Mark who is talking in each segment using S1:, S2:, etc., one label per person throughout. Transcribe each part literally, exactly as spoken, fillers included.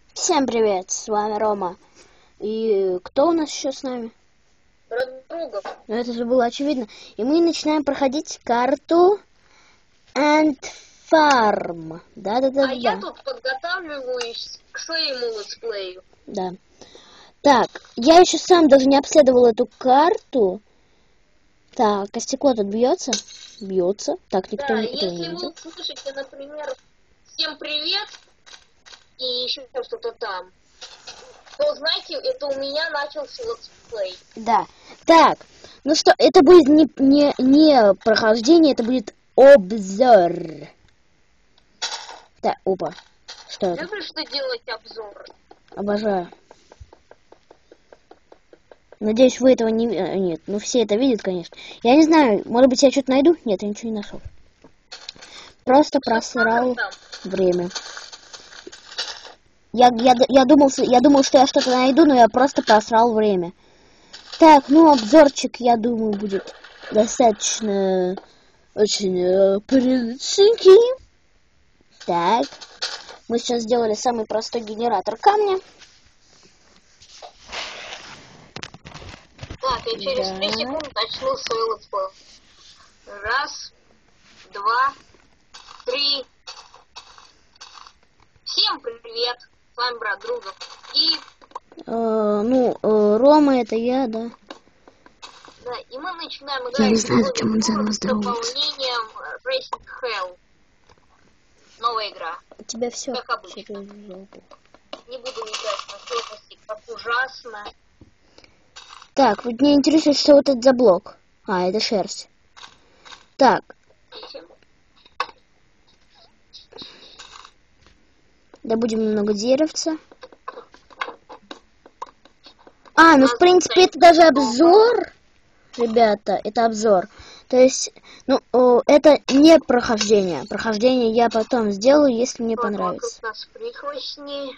S1: Всем привет, с вами Рома. И кто у нас еще с нами?
S2: Брат друга.
S1: Ну это же было очевидно. И мы начинаем проходить карту Ant Farm. Да-да-да.
S2: А я тут подготавливаюсь к своему летсплею.
S1: Да. Так, я еще сам даже не обследовал эту карту. Так, а стекло тут бьется? Бьется. Так, никто
S2: Да,
S1: не, этого не
S2: если
S1: видел.
S2: вы услышите, например, всем привет и еще что-то там, то знаете, это у меня начался летсплей.
S1: Да. Так, ну что, это будет не, не, не прохождение, это будет обзор. Да, опа. Что это?
S2: Любишь ты делать обзоры?
S1: Обожаю. Надеюсь, вы этого не... э, Нет, ну все это видят, конечно. Я не знаю, может быть, я что-то найду? Нет, я ничего не нашел. Просто просрал время. Я, я, я, думал, я думал, что я что-то найду, но я просто просрал время. Так, ну, обзорчик, я думаю, будет достаточно... Очень э, приличненький. Так. Мы сейчас сделали самый простой генератор камня.
S2: Так, я через
S1: Да.
S2: три секунды начну свой летсплей. Раз, два, три. Всем привет! С вами брат друга. И,
S1: Э, ну, э, Рома, это я, да.
S2: да, и мы начинаем играть
S3: Я не
S2: в
S3: знаю,
S2: Golden
S3: зачем он за
S2: Tour
S3: нас
S2: с
S3: здоровается.
S2: дополнением Racing Hell. Новая игра.
S1: У тебя все.
S2: Как обычно. Не буду играть на сложности, как ужасно.
S1: Так, вот мне интересует, что вот это за блок. А, это шерсть. Так. Добудем немного деревца. А, ну в принципе это даже обзор. Ребята, это обзор. То есть, ну, о, это не прохождение. Прохождение я потом сделаю, если мне понравится.
S2: Вокруг нас прихвостни.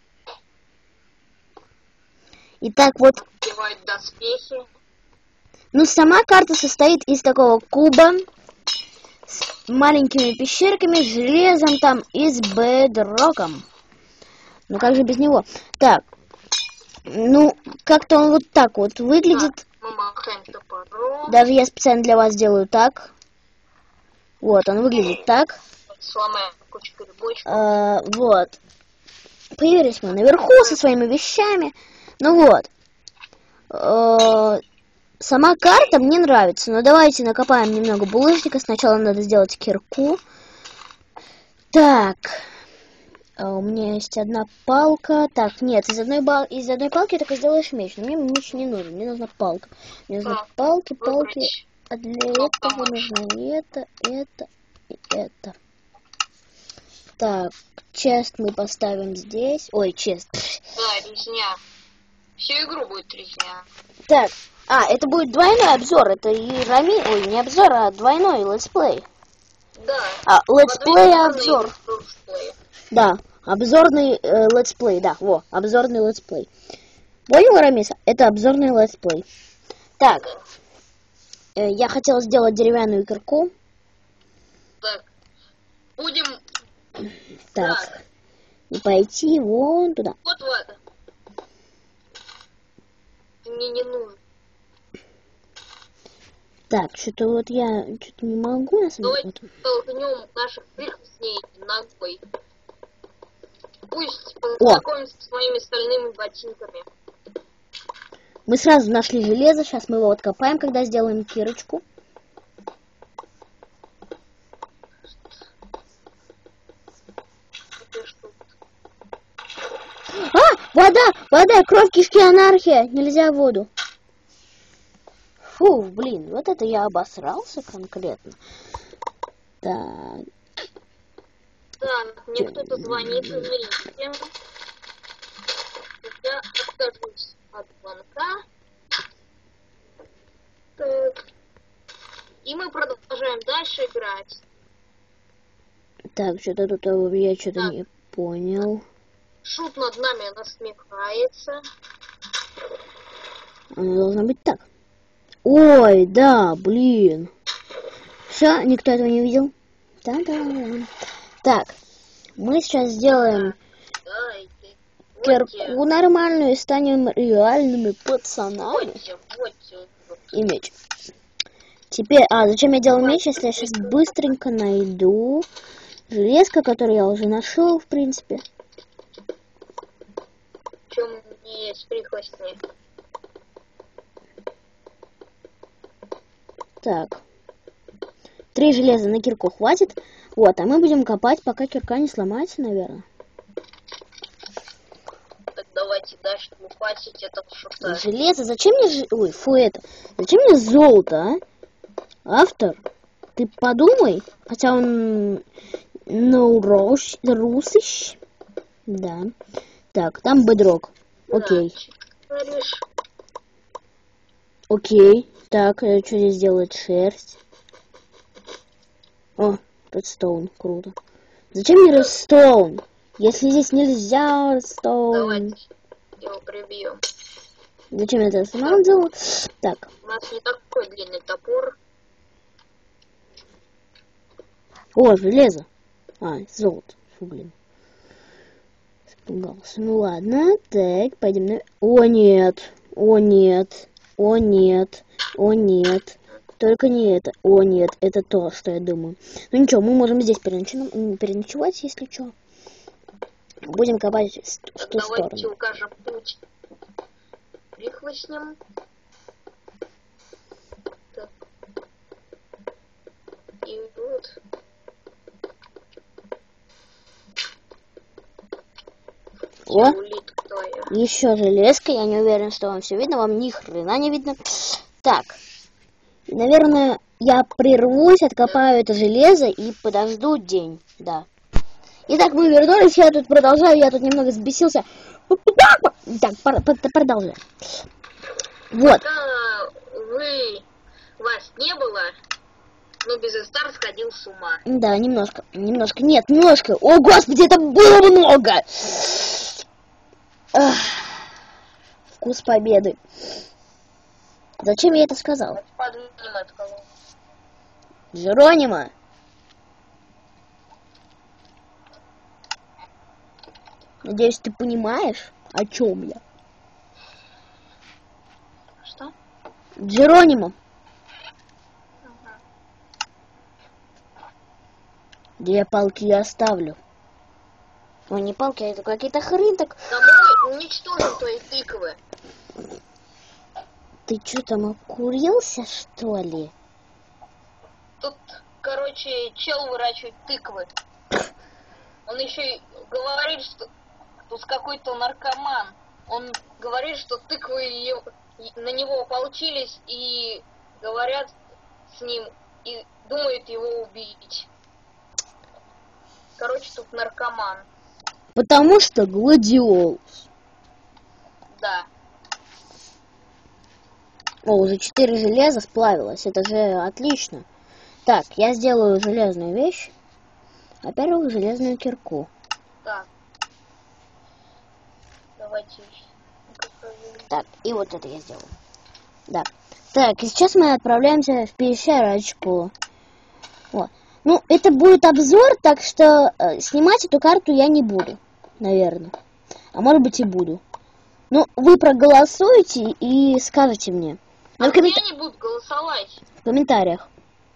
S1: Итак, вот.
S2: Надевают доспехи.
S1: Ну, сама карта состоит из такого куба с маленькими пещерками, с железом там и с бедроком. Ну, как же без него? Так. Ну, как-то он вот так вот выглядит.
S2: Так, мы махаем топором.
S1: Даже я специально для вас делаю так. Вот, он выглядит так.
S2: Сломаем кучу грибочков.
S1: А, вот. Появились мы наверху со своими вещами. Ну вот. А, сама карта мне нравится. Но давайте накопаем немного булыжника. Сначала надо сделать кирку. Так. А у меня есть одна палка. Так, нет, из одной, бал... из одной палки только сделаешь меч. Но мне меч не нужен. Мне нужна палка. Мне нужны
S2: Так,
S1: палки, палки.
S2: выбрать.
S1: А для этого нужно это, это и это. Так, чест мы поставим здесь. Ой, чест.
S2: Да, резня. Всю игру будет резня.
S1: Так, а, это будет двойной обзор. Это и Рами... Ой, не обзор, а двойной летсплей.
S2: Да.
S1: А, летсплей,
S2: Подвижный
S1: обзор.
S2: летсплей.
S1: Да, обзорный э, летсплей, да, во, обзорный летсплей. Понял, Рамиса? Это обзорный летсплей. Так, э, я хотел сделать деревянную кирку.
S2: Так, будем...
S1: Так,
S2: Так.
S1: и пойти вон туда.
S2: Вот в это. Ты мне не нужен.
S1: Так, что-то вот я что-то не могу на самом деле.
S2: Давайте толкнем наших прихвостней ногой. Пусть
S1: О.
S2: познакомимся с моими стальными ботинками.
S1: Мы сразу нашли железо, сейчас мы его откопаем, когда сделаем кирочку. А, вода, вода, кровь, кишки, анархия, нельзя в воду. Фу, блин, вот это я обосрался конкретно. Так.
S2: Так, мне кто-то звонит, извините. Я откажусь от звонка. Так. И мы продолжаем дальше играть.
S1: Так, что-то тут э, я что-то
S2: Так.
S1: не понял.
S2: Шут над нами насмехается.
S1: Оно должно быть так. Ой, да, блин. Все, никто этого не видел? Да-да. Так, мы сейчас сделаем
S2: Дайте.
S1: кирку нормальную и станем реальными пацанами.
S2: Водьте, водьте.
S1: И меч. Теперь, а зачем я делал меч, если я сейчас быстренько найду железка, которую я уже нашел, в принципе.
S2: Чем не с прихвостней.
S1: Так. Три железа на кирку хватит. Вот, а мы будем копать, пока кирка не сломается, наверное.
S2: Так давайте дальше лупасить это что-то.
S1: Железо, зачем мне... Ж... Ой, фу, это... Зачем мне золото, а? Автор, ты подумай. Хотя он... No русыч. Да. Так, там бедрок. Окей.
S2: Да,
S1: Окей. Так, что здесь делает шерсть? О, редстоун, круто. Зачем мне редстоун? Если здесь нельзя редстоун.
S2: Давайте его прибьем.
S1: Зачем я это сама делала? Так.
S2: У нас не такой длинный топор.
S1: О, железо. А, золото. Фу, блин. Испугался. Ну ладно. Так, пойдем на... О, нет. О, нет. О, нет. О, нет. Только не это. О, нет. Это то, что я думаю. Ну ничего, мы можем здесь переноч... переночевать, если что. Будем копать в ту сторону.
S2: Давайте укажем путь прихвостням. Так. И вот.
S1: О, еще железка. Я не уверен, что вам все видно. Вам ни хрена не видно. Так. Наверное, я прервусь, откопаю это железо и подожду день. Да. Итак, мы вернулись. Я тут продолжаю. Я тут немного взбесился. Так, продолжаем. Вот.
S2: Когда вы... Вас не было, но Безестар сходил с ума.
S1: Да, немножко. Немножко. Нет, немножко. О, господи, это было много! Ах, вкус победы. Зачем я это сказал? Джеронима. Надеюсь, ты понимаешь, о чем я.
S2: Что?
S1: Джеронима.
S2: Ага.
S1: Две палки я оставлю. Ой, не палки, а это какие-то хрень так.
S2: Домой уничтожим твои тыквы.
S1: Ты что там, окурился, что ли?
S2: Тут, короче, чел выращивает тыквы. Он еще и говорит, что тут какой-то наркоман. Он говорит, что тыквы е- на него ополчились и говорят с ним и думают его убить. Короче, тут наркоман.
S1: Потому что гладиолус.
S2: Да.
S1: О, уже четыре железа сплавилось. Это же отлично. Так, я сделаю железную вещь. Во-первых, железную кирку.
S2: Так. Давайте.
S1: Так, и вот это я сделаю. Да. Так, и сейчас мы отправляемся в пещерочку. Вот. Ну, это будет обзор, так что э, снимать эту карту я не буду, наверное. А может быть и буду. Ну, вы проголосуете и скажете мне.
S2: А
S1: в коммента...
S2: не будут голосовать.
S1: В комментариях.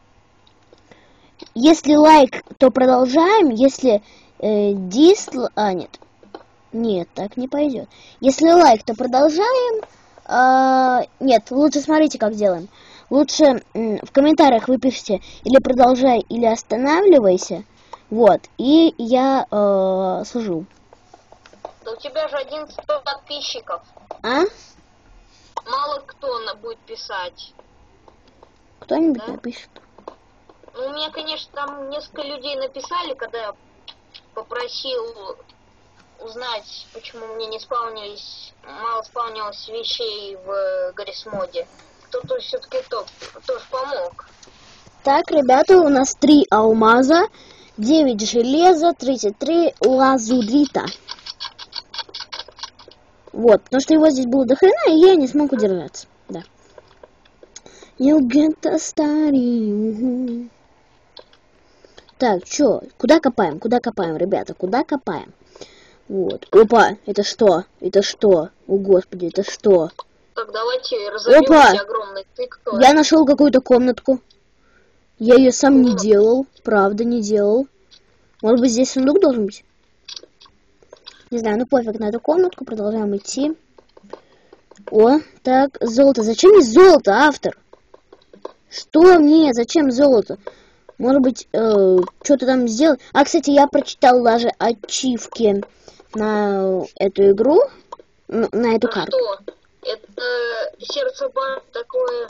S1: Если лайк, то продолжаем. Если э, дисл... А, нет. Нет, так не пойдет. Если лайк, то продолжаем. А, нет, лучше смотрите, как делаем. Лучше в комментариях вы пишите или продолжай, или останавливайся. Вот. И я э, сужу.
S2: Да у тебя же одиннадцать подписчиков.
S1: А?
S2: Мало кто на- будет писать.
S1: Кто-нибудь
S2: Да?
S1: напишет.
S2: Ну, у меня, конечно, там несколько людей написали, когда я попросил узнать, почему мне не спавнились, мало спавнилось вещей в Гаррисмоде. Кто-то все-таки топ, тоже помог.
S1: Так, ребята, у нас три алмаза, девять железа, тридцать три лазурита. Вот, потому что его здесь было до хрена, и я не смог удержаться. Да. You get the story. Так, чё? Куда копаем? Куда копаем, ребята? Куда копаем? Вот. Опа, это что? Это что? О, господи, это что?
S2: Так, давайте разобьем
S1: Опа!
S2: эти огромные. Ты кто?
S1: Я нашел какую-то комнатку. Я ее сам не
S2: Комнатку?
S1: делал. Правда, не делал. Может быть, здесь сундук должен быть? Не знаю, ну пофиг на эту комнатку. Продолжаем идти. О, так, золото. Зачем мне золото, автор? Что мне? Зачем золото? Может быть, э, что-то там сделать? А, кстати, я прочитал даже ачивки на эту игру, на, на эту
S2: А
S1: карту.
S2: что? Это сердце бар такое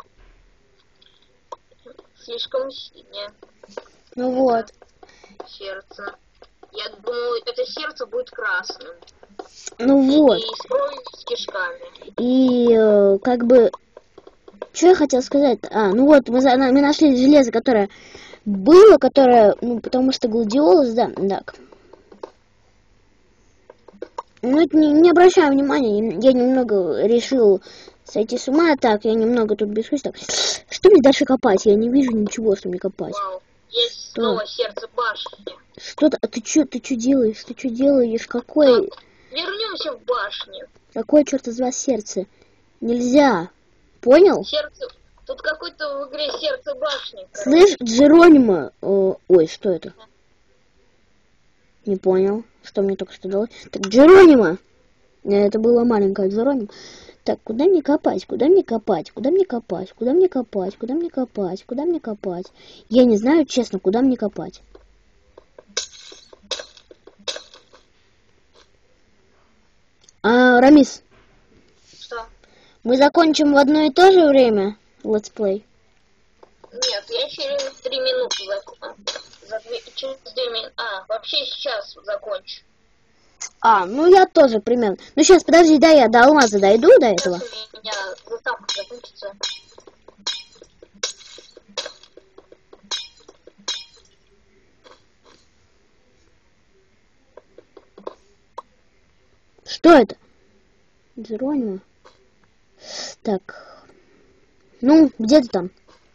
S2: слишком синее.
S1: Ну вот.
S2: Сердце. Я думаю, это сердце будет красным.
S1: Ну вот.
S2: И с кровью с кишками.
S1: И э, как бы... Что я хотел сказать? А, ну вот, мы, за- мы нашли железо, которое было, которое... Ну, потому что гладиолус, да, так. Ну, это не, не обращаю внимания, я немного решил сойти с ума. Так, я немного тут бешусь. Так, что мне дальше копать? Я не вижу ничего, что мне копать.
S2: Вау. Есть
S1: Что?
S2: снова сердце башни.
S1: Что-то... А ты что, ты что делаешь? Ты что делаешь? Какой...
S2: Так, вернемся в башню.
S1: Какое, черт из вас, сердце? Нельзя. Понял?
S2: Сердце. Тут какое-то в игре сердце башни.
S1: Слышь, Джеронимо... О, ой, что это? Не понял, что мне только что дало. Так, Джеронимо! Это было маленькое Джеронимо. Так, куда мне копать? Куда мне копать? Куда мне копать? Куда мне копать? Куда мне копать? Куда мне копать? Я не знаю, честно, куда мне копать. А, Рамис,
S2: Что?
S1: мы закончим в одно и то же время летсплей?
S2: Нет, я через три минуты закончу. За две, через две минуты. А, вообще сейчас закончу.
S1: А, ну я тоже примерно. Ну сейчас, подожди, да, я до алмаза дойду до этого.
S2: Сейчас у меня заставка закончится.
S1: Что это? Джеронимо. Так. Ну, где ты там?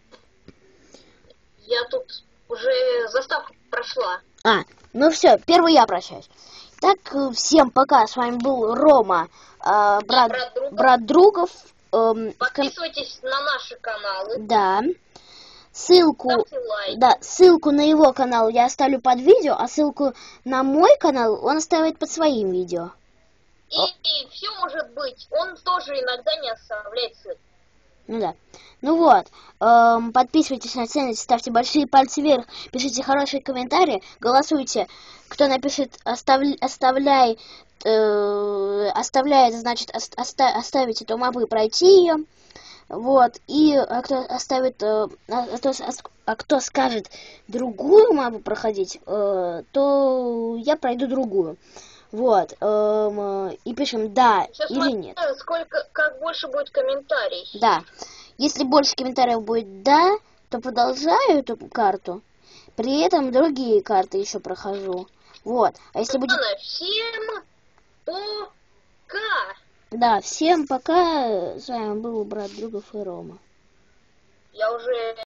S2: Я тут уже заставка прошла.
S1: А, ну все, первый я прощаюсь. Так, э, всем пока. С вами был Рома, э, брат,
S2: Брат Другов.
S1: брат Другов. эм, в ком-
S2: Подписывайтесь на наши каналы.
S1: Да. Ссылку,
S2: Ставьте лайк.
S1: да, ссылку на его канал я оставлю под видео, а ссылку на мой канал он оставит под своим видео.
S2: И, и все может быть. Он тоже иногда не оставляет ссылку.
S1: Ну да. Ну вот. эм, подписывайтесь на ценность, ставьте большие пальцы вверх, пишите хорошие комментарии, голосуйте. Кто напишет оставля, оставляй, э, оставляет, значит, оста, оста, оставить эту мапу и пройти ее. Вот. И а кто оставит, э, а, кто, а кто скажет другую мапу проходить, э, то я пройду другую. Вот. эм, и пишем да
S2: Сейчас
S1: или нет.
S2: смотрю, сколько, как больше будет комментариев.
S1: Да. Если больше комментариев будет «да», то продолжаю эту карту. При этом другие карты еще прохожу. Вот. А если будет...
S2: Ладно, всем пока.
S1: Да, всем пока. С вами был брат Другов и Рома.
S2: Я уже